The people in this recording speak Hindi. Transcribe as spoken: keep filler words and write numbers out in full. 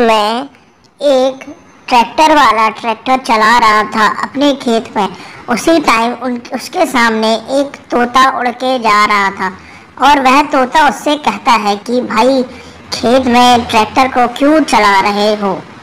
में एक ट्रैक्टर वाला ट्रैक्टर चला रहा था अपने खेत में। उसी टाइम उन उसके सामने एक तोता उड़ के जा रहा था और वह तोता उससे कहता है कि भाई खेत में ट्रैक्टर को क्यों चला रहे हो।